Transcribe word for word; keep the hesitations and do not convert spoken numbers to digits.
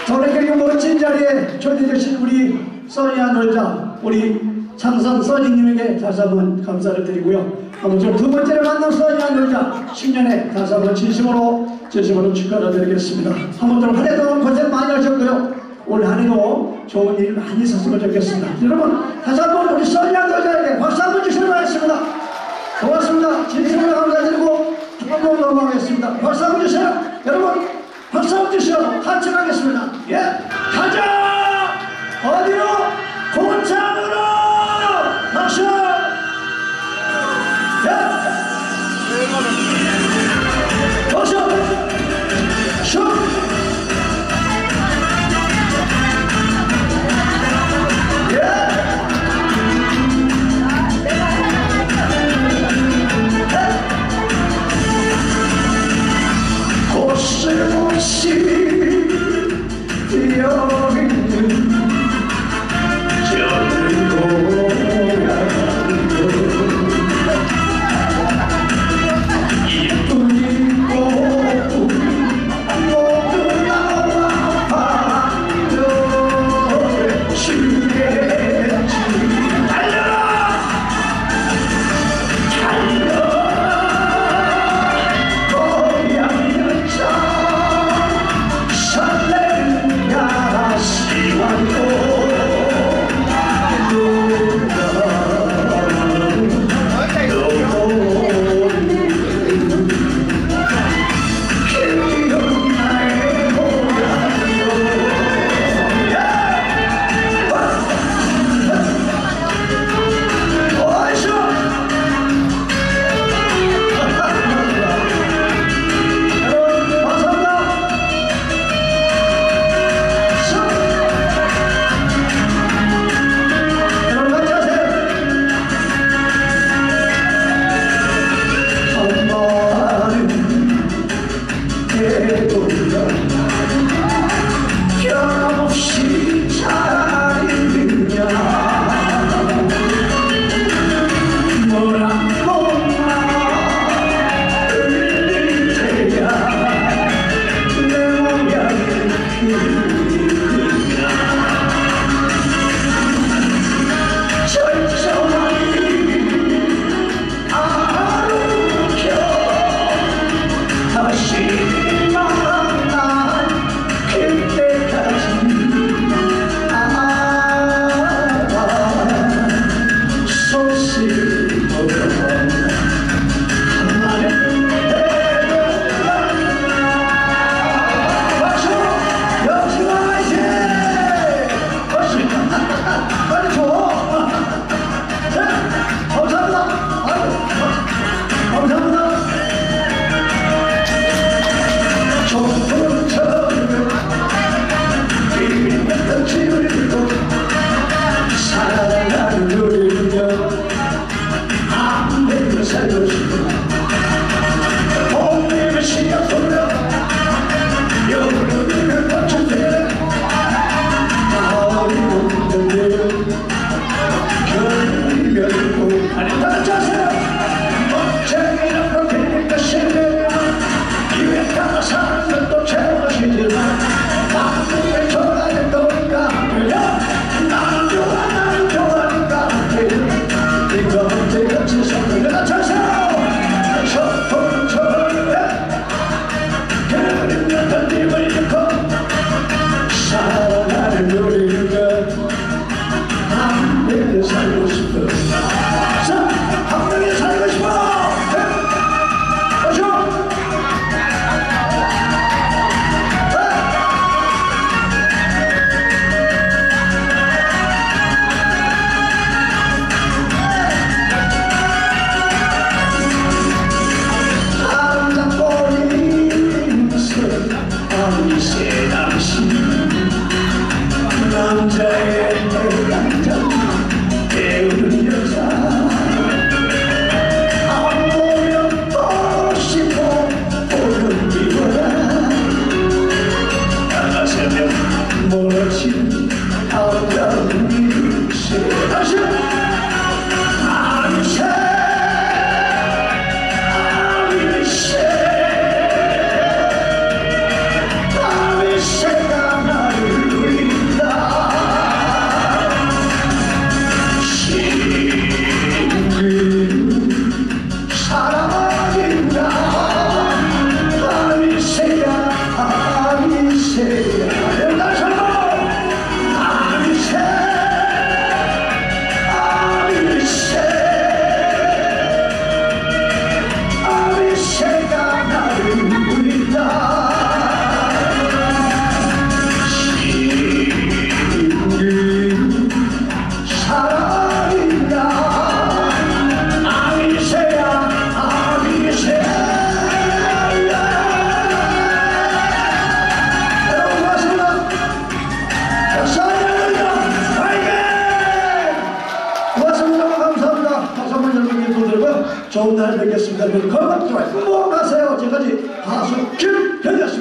저에게 멋진 자리에 초대되신 우리 써니안 놀자 우리 창선 써니님에게 다시 한번 감사를 드리고요. 아무쪼록 두 번째로 만난 써니안 놀자 십 년에 다시 한번 진심으로 진심으로 축하를 드리겠습니다. 아무쪼록 한 해 동안 고생 많이 하셨고요. 올 한 해도 좋은 일 많이 있었으면 좋겠습니다. 여러분 다시 한번 우리 써니안 놀자에게 박수 한번 주시기 바라겠습니다. 고맙습니다. 진심으로 감사드리고 조금 넘어가겠습니다. 박수 한번 주세요. 여러분 박수 한번 주시오. 같이 가겠습니다. 예, 가자! 어디로? 고창으로! 박수! 예! 박수! 슛! 곳곳이 뛰어있는 저들 고향도 이쁜 이고 모두 나와봐도 지겠지. 달려라! 달려라! 좋은 날 뵙겠습니다. 건강 좋아요. 행복하세요. 지금까지 가수 김현이었습니다.